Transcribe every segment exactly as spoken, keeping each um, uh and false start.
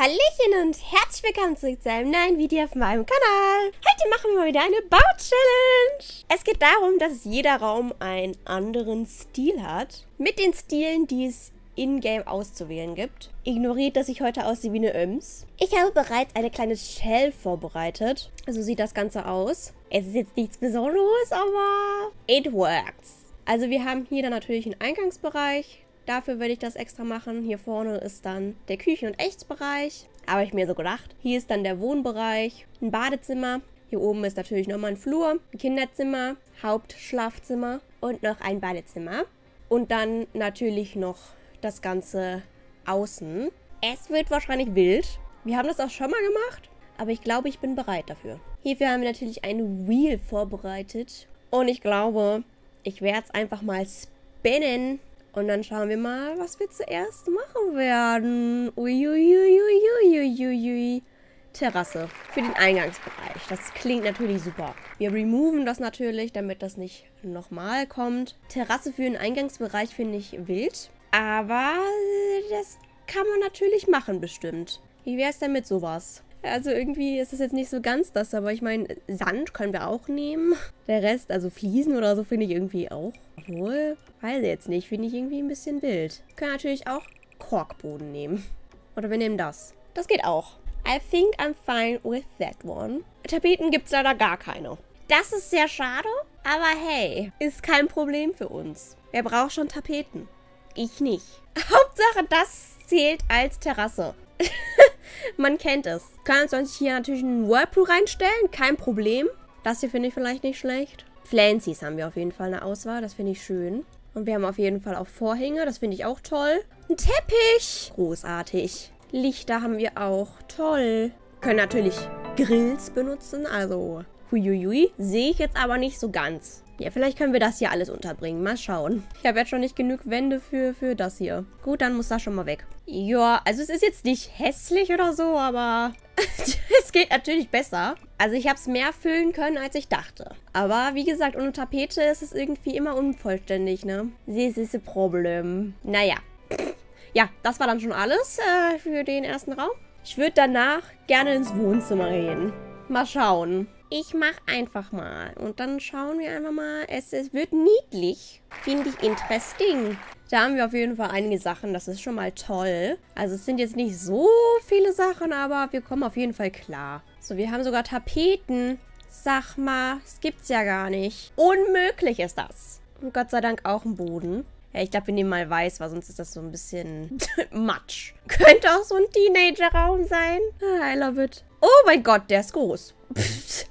Hallöchen und herzlich willkommen zurück zu einem neuen Video auf meinem Kanal. Heute machen wir mal wieder eine Bau-Challenge. Es geht darum, dass jeder Raum einen anderen Stil hat. Mit den Stilen, die es in-game auszuwählen gibt. Ignoriert, dass ich heute aussehe wie eine Öms. Ich habe bereits eine kleine Shell vorbereitet. So sieht das Ganze aus. Es ist jetzt nichts Besonderes, aber it works. Also wir haben hier dann natürlich einen Eingangsbereich. Dafür werde ich das extra machen. Hier vorne ist dann der Küchen- und Essbereich. Habe ich mir so gedacht. Hier ist dann der Wohnbereich, ein Badezimmer. Hier oben ist natürlich nochmal ein Flur, ein Kinderzimmer, Hauptschlafzimmer und noch ein Badezimmer. Und dann natürlich noch das Ganze außen. Es wird wahrscheinlich wild. Wir haben das auch schon mal gemacht, aber ich glaube, ich bin bereit dafür. Hierfür haben wir natürlich ein Wheel vorbereitet. Und ich glaube, ich werde es einfach mal spinnen. Und dann schauen wir mal, was wir zuerst machen werden. Uiuiuiuiuiui. Terrasse für den Eingangsbereich. Das klingt natürlich super. Wir removen das natürlich, damit das nicht nochmal kommt. Terrasse für den Eingangsbereich finde ich wild. Aber das kann man natürlich machen bestimmt. Wie wäre es denn mit sowas? Also irgendwie ist es jetzt nicht so ganz das, aber ich meine, Sand können wir auch nehmen. Der Rest, also Fliesen oder so, finde ich irgendwie auch. Obwohl, weiß ich jetzt nicht, finde ich irgendwie ein bisschen wild. Wir können natürlich auch Korkboden nehmen. Oder wir nehmen das. Das geht auch. I think I'm fine with that one. Tapeten gibt es leider gar keine. Das ist sehr schade, aber hey, ist kein Problem für uns. Wer braucht schon Tapeten? Ich nicht. Hauptsache, das zählt als Terrasse. Man kennt es. Können wir uns hier natürlich einen Whirlpool reinstellen, kein Problem. Das hier finde ich vielleicht nicht schlecht. Flancies haben wir auf jeden Fall eine Auswahl, das finde ich schön. Und wir haben auf jeden Fall auch Vorhänge, das finde ich auch toll. Ein Teppich, großartig. Lichter haben wir auch, toll. Können natürlich Grills benutzen, also huiuiui. Sehe ich jetzt aber nicht so ganz. Ja, vielleicht können wir das hier alles unterbringen. Mal schauen. Ich habe jetzt schon nicht genug Wände für, für das hier. Gut, dann muss das schon mal weg. Ja, also es ist jetzt nicht hässlich oder so, aber es geht natürlich besser. Also ich habe es mehr füllen können, als ich dachte. Aber wie gesagt, ohne Tapete ist es irgendwie immer unvollständig, ne? Das ist ein Problem. Naja. Ja, das war dann schon alles äh, für den ersten Raum. Ich würde danach gerne ins Wohnzimmer gehen. Mal schauen. Ich mache einfach mal. Und dann schauen wir einfach mal. Es, es wird niedlich. Finde ich interesting. Da haben wir auf jeden Fall einige Sachen. Das ist schon mal toll. Also es sind jetzt nicht so viele Sachen, aber wir kommen auf jeden Fall klar. So, wir haben sogar Tapeten. Sag mal, das gibt's ja gar nicht. Unmöglich ist das. Und Gott sei Dank auch ein Boden. Ja, ich glaube, wir nehmen mal weiß, weil sonst ist das so ein bisschen Matsch. Könnte auch so ein Teenager-Raum sein. I love it. Oh mein Gott, der ist groß. Pff.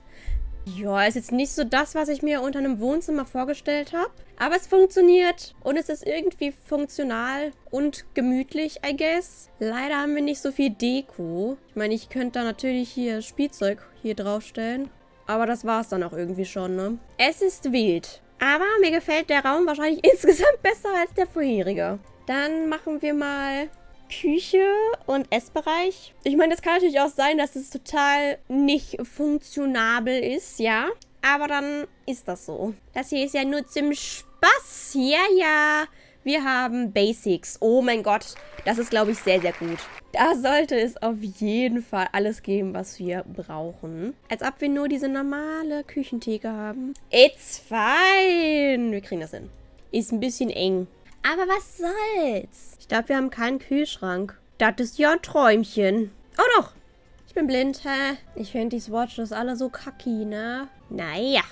Ja, ist jetzt nicht so das, was ich mir unter einem Wohnzimmer vorgestellt habe. Aber es funktioniert und es ist irgendwie funktional und gemütlich, I guess. Leider haben wir nicht so viel Deko. Ich meine, ich könnte da natürlich hier Spielzeug hier draufstellen. Aber das war es dann auch irgendwie schon, ne? Es ist wild. Aber mir gefällt der Raum wahrscheinlich insgesamt besser als der vorherige. Dann machen wir mal Küche und Essbereich. Ich meine, das kann natürlich auch sein, dass es total nicht funktionabel ist, ja. Aber dann ist das so. Das hier ist ja nur zum Spaß. Ja, ja. Wir haben Basics. Oh mein Gott. Das ist, glaube ich, sehr, sehr gut. Da sollte es auf jeden Fall alles geben, was wir brauchen. Als ob wir nur diese normale Küchentheke haben. It's fine. Wir kriegen das hin. Ist ein bisschen eng. Aber was soll's? Ich glaube, wir haben keinen Kühlschrank. Das ist ja ein Träumchen. Oh doch. Ich bin blind, hä? Ich finde die Swatches alle so kacki, ne? Naja.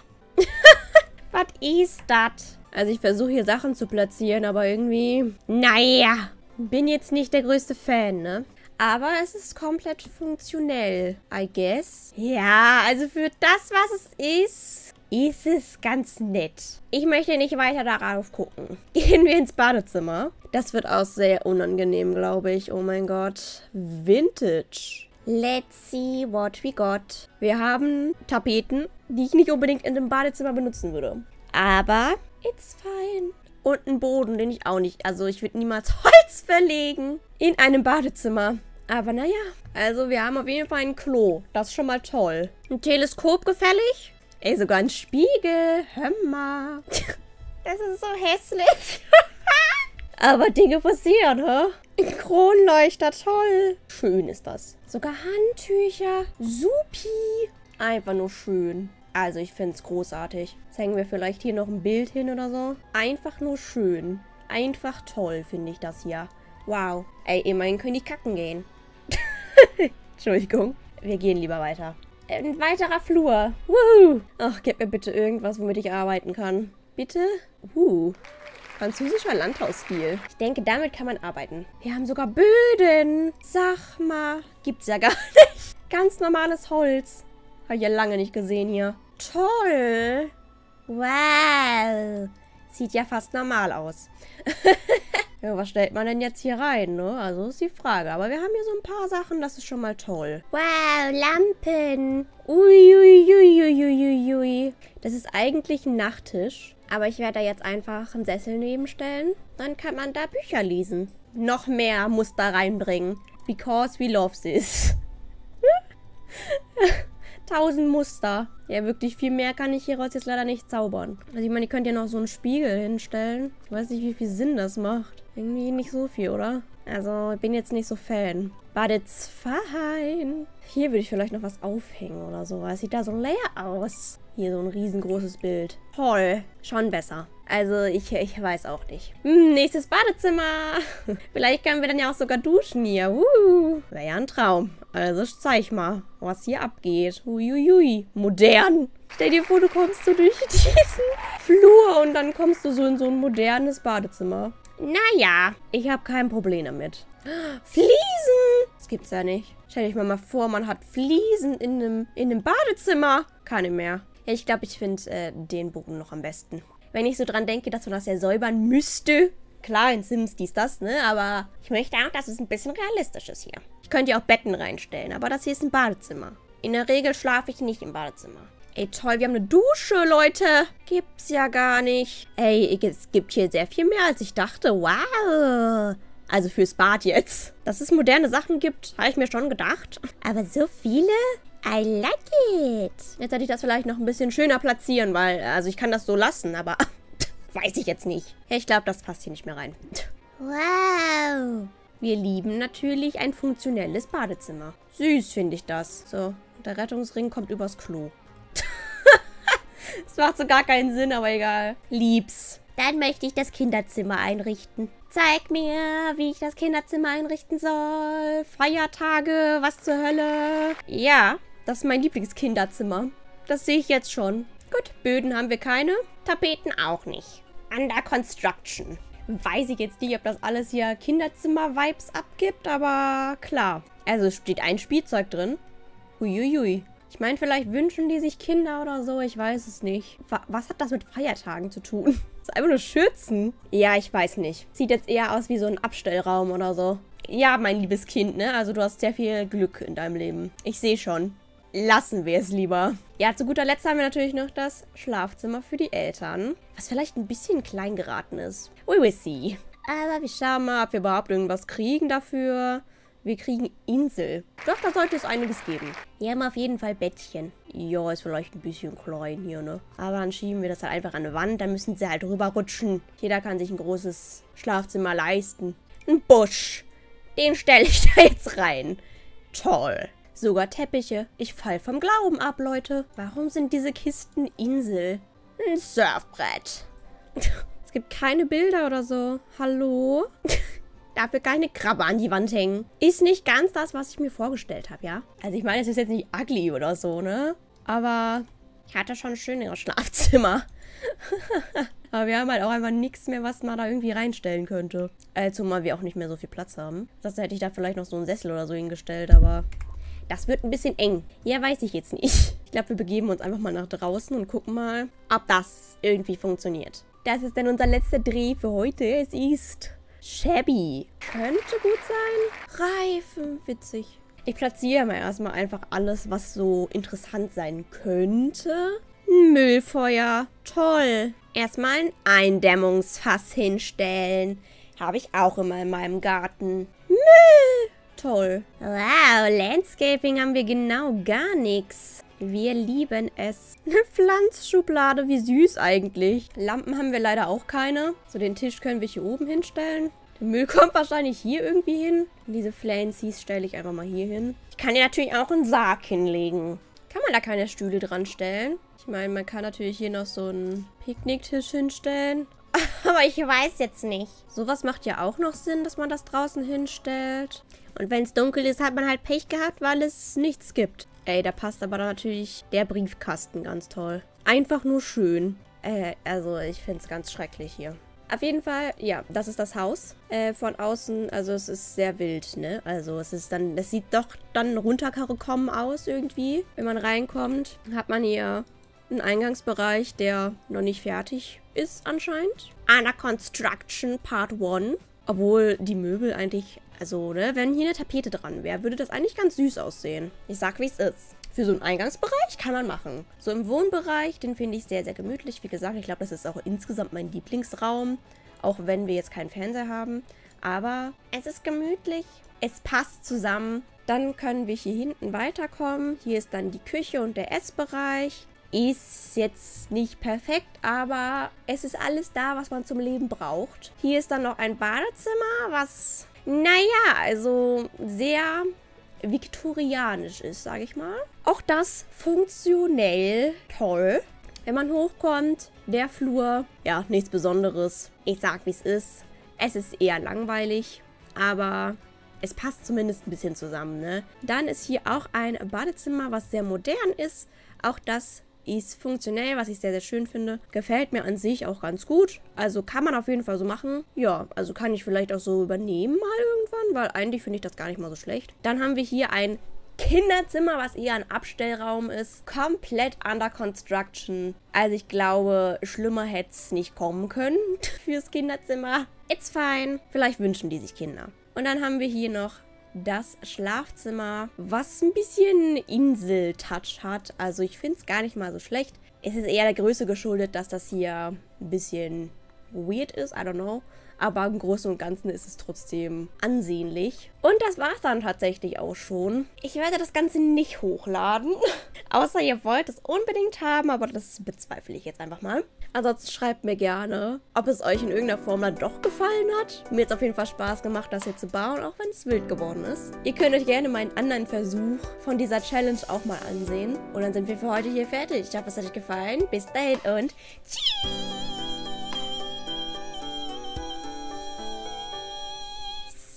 Was ist das? Also ich versuche hier Sachen zu platzieren, aber irgendwie... Naja. Bin jetzt nicht der größte Fan, ne? Aber es ist komplett funktionell, I guess. Ja, also für das, was es ist... ist es ganz nett. Ich möchte nicht weiter darauf gucken. Gehen wir ins Badezimmer. Das wird auch sehr unangenehm, glaube ich. Oh mein Gott. Vintage. Let's see what we got. Wir haben Tapeten, die ich nicht unbedingt in dem Badezimmer benutzen würde. Aber it's fine. Und einen Boden, den ich auch nicht... Also ich würde niemals Holz verlegen in einem Badezimmer. Aber naja. Also wir haben auf jeden Fall ein Klo. Das ist schon mal toll. Ein Teleskop gefällig? Ey, sogar ein Spiegel. Hör mal. Das ist so hässlich. Aber Dinge passieren, hä? Ein Kronleuchter, toll. Schön ist das. Sogar Handtücher. Supi. Einfach nur schön. Also ich finde es großartig. Jetzt hängen wir vielleicht hier noch ein Bild hin oder so. Einfach nur schön. Einfach toll finde ich das hier. Wow. Ey, immerhin können die kacken gehen. Entschuldigung. Wir gehen lieber weiter. Ein weiterer Flur. Wuhu. Ach, gib mir bitte irgendwas, womit ich arbeiten kann. Bitte? Uh. Französischer Landhausstil. Ich denke, damit kann man arbeiten. Wir haben sogar Böden. Sag mal. Gibt's ja gar nicht. Ganz normales Holz. Habe ich ja lange nicht gesehen hier. Toll. Wow. Sieht ja fast normal aus. Ja, was stellt man denn jetzt hier rein, ne? Also ist die Frage. Aber wir haben hier so ein paar Sachen, das ist schon mal toll. Wow, Lampen. Uiuiuiuiuiui. Ui, ui, ui. Das ist eigentlich ein Nachttisch. Aber ich werde da jetzt einfach einen Sessel nebenstellen. Dann kann man da Bücher lesen. Noch mehr Muster reinbringen. Because we love this. Tausend Muster. Ja, wirklich viel mehr kann ich hieraus jetzt leider nicht zaubern. Also ich meine, ihr könnt ja noch so einen Spiegel hinstellen. Ich weiß nicht, wie viel Sinn das macht. Irgendwie nicht so viel, oder? Also, ich bin jetzt nicht so Fan. But it's fine. Hier würde ich vielleicht noch was aufhängen oder sowas. Sieht da so leer aus. Hier so ein riesengroßes Bild. Toll. Schon besser. Also, ich, ich weiß auch nicht. Hm, nächstes Badezimmer. Vielleicht können wir dann ja auch sogar duschen hier. Uh, wäre ja ein Traum. Also, zeig mal, was hier abgeht. Uiuiui. Modern. Stell dir vor, du kommst so durch diesen Flur und dann kommst du so in so ein modernes Badezimmer. Naja, ich habe kein Problem damit. Fliesen! Das gibt's ja nicht. Stell dich mal mal vor, man hat Fliesen in einem, in einem Badezimmer. Keine mehr. Ja, ich glaube, ich finde äh, den Boden noch am besten. Wenn ich so dran denke, dass man das ja säubern müsste. Klar, in Sims dies, das, ne? Aber ich möchte auch, dass es ein bisschen realistisch ist hier. Ich könnte ja auch Betten reinstellen, aber das hier ist ein Badezimmer. In der Regel schlafe ich nicht im Badezimmer. Ey, toll, wir haben eine Dusche, Leute. Gibt's ja gar nicht. Ey, es gibt hier sehr viel mehr, als ich dachte. Wow. Also fürs Bad jetzt. Dass es moderne Sachen gibt, habe ich mir schon gedacht. Aber so viele? I like it. Jetzt hätte ich das vielleicht noch ein bisschen schöner platzieren, weil, also ich kann das so lassen, aber weiß ich jetzt nicht. Ja, ich glaube, das passt hier nicht mehr rein. Wow. Wir lieben natürlich ein funktionelles Badezimmer. Süß finde ich das. So, der Rettungsring kommt übers Klo. Das macht so gar keinen Sinn, aber egal. Lieb's. Dann möchte ich das Kinderzimmer einrichten. Zeig mir, wie ich das Kinderzimmer einrichten soll. Feiertage, was zur Hölle. Ja, das ist mein Lieblingskinderzimmer. Das sehe ich jetzt schon. Gut, Böden haben wir keine. Tapeten auch nicht. Under construction. Weiß ich jetzt nicht, ob das alles hier Kinderzimmer-Vibes abgibt, aber klar. Also es steht ein Spielzeug drin. Huiuiui. Ich meine, vielleicht wünschen die sich Kinder oder so, ich weiß es nicht. Was hat das mit Feiertagen zu tun? Das ist einfach nur Schürzen. Ja, ich weiß nicht. Sieht jetzt eher aus wie so ein Abstellraum oder so. Ja, mein liebes Kind, ne? Also du hast sehr viel Glück in deinem Leben. Ich sehe schon. Lassen wir es lieber. Ja, zu guter Letzt haben wir natürlich noch das Schlafzimmer für die Eltern. Was vielleicht ein bisschen klein geraten ist. We will see. Aber wir schauen mal, ob wir überhaupt irgendwas kriegen dafür. Wir kriegen Insel. Doch, da sollte es einiges geben. Wir haben auf jeden Fall Bettchen. Ja, ist vielleicht ein bisschen klein hier, ne? Aber dann schieben wir das halt einfach an die Wand. Dann müssen sie halt rüberrutschen. Jeder kann sich ein großes Schlafzimmer leisten. Ein Busch. Den stelle ich da jetzt rein. Toll. Sogar Teppiche. Ich fall vom Glauben ab, Leute. Warum sind diese Kisten Insel? Ein Surfbrett. Es gibt keine Bilder oder so. Hallo? Dafür keine Krabbe an die Wand hängen. Ist nicht ganz das, was ich mir vorgestellt habe, ja? Also ich meine, es ist jetzt nicht ugly oder so, ne? Aber ich hatte schon ein schöneres Schlafzimmer. Aber wir haben halt auch einfach nichts mehr, was man da irgendwie reinstellen könnte. Äh, zumal wir auch nicht mehr so viel Platz haben. Das hätte ich da vielleicht noch so einen Sessel oder so hingestellt, aber das wird ein bisschen eng. Ja, weiß ich jetzt nicht. Ich glaube, wir begeben uns einfach mal nach draußen und gucken mal, ob das irgendwie funktioniert. Das ist dann unser letzter Dreh für heute. Es ist shabby. Könnte gut sein. Reifen, witzig. Ich platziere mal erstmal einfach alles, was so interessant sein könnte. Müllfeuer. Toll. Erstmal ein Eindämmungsfass hinstellen. Habe ich auch immer in meinem Garten. Müll. Toll. Wow, Landscaping haben wir genau gar nichts. Wir lieben es. Eine Pflanzschublade, wie süß eigentlich. Lampen haben wir leider auch keine. So, den Tisch können wir hier oben hinstellen. Der Müll kommt wahrscheinlich hier irgendwie hin. Und diese Flancies stelle ich einfach mal hier hin. Ich kann hier natürlich auch einen Sarg hinlegen. Kann man da keine Stühle dran stellen? Ich meine, man kann natürlich hier noch so einen Picknicktisch hinstellen. Aber ich weiß jetzt nicht. Sowas macht ja auch noch Sinn, dass man das draußen hinstellt. Und wenn es dunkel ist, hat man halt Pech gehabt, weil es nichts gibt. Ey, da passt aber dann natürlich der Briefkasten ganz toll. Einfach nur schön. Äh, also ich finde es ganz schrecklich hier. Auf jeden Fall, ja, das ist das Haus. Äh, von außen, also es ist sehr wild, ne? Also es ist dann, es sieht doch dann runtergekommen aus irgendwie. Wenn man reinkommt, hat man hier einen Eingangsbereich, der noch nicht fertig ist anscheinend. Under Construction Part eins. Obwohl die Möbel eigentlich, also, ne, wenn hier eine Tapete dran wäre, würde das eigentlich ganz süß aussehen. Ich sag, wie es ist. Für so einen Eingangsbereich kann man machen. So im Wohnbereich, den finde ich sehr, sehr gemütlich. Wie gesagt, ich glaube, das ist auch insgesamt mein Lieblingsraum. Auch wenn wir jetzt keinen Fernseher haben. Aber es ist gemütlich. Es passt zusammen. Dann können wir hier hinten weiterkommen. Hier ist dann die Küche und der Essbereich. Ist jetzt nicht perfekt, aber es ist alles da, was man zum Leben braucht. Hier ist dann noch ein Badezimmer, was, naja, also sehr viktorianisch ist, sage ich mal. Auch das funktionell toll. Wenn man hochkommt, der Flur, ja, nichts Besonderes. Ich sag, wie es ist. Es ist eher langweilig, aber es passt zumindest ein bisschen zusammen, ne? Dann ist hier auch ein Badezimmer, was sehr modern ist. Auch das ist funktionell, was ich sehr, sehr schön finde. Gefällt mir an sich auch ganz gut. Also kann man auf jeden Fall so machen. Ja, also kann ich vielleicht auch so übernehmen mal irgendwann, weil eigentlich finde ich das gar nicht mal so schlecht. Dann haben wir hier ein Kinderzimmer, was eher ein Abstellraum ist. Komplett under construction. Also ich glaube, schlimmer hätte es nicht kommen können fürs Kinderzimmer. It's fine. Vielleicht wünschen die sich Kinder. Und dann haben wir hier noch das Schlafzimmer, was ein bisschen Insel-Touch hat. Also ich finde es gar nicht mal so schlecht. Es ist eher der Größe geschuldet, dass das hier ein bisschen weird ist. I don't know. Aber im Großen und Ganzen ist es trotzdem ansehnlich. Und das war es dann tatsächlich auch schon. Ich werde das Ganze nicht hochladen. Außer ihr wollt es unbedingt haben, aber das bezweifle ich jetzt einfach mal. Ansonsten schreibt mir gerne, ob es euch in irgendeiner Form dann doch gefallen hat. Mir hat es auf jeden Fall Spaß gemacht, das hier zu bauen, auch wenn es wild geworden ist. Ihr könnt euch gerne meinen anderen Versuch von dieser Challenge auch mal ansehen. Und dann sind wir für heute hier fertig. Ich hoffe, es hat euch gefallen. Bis dahin und tschüss!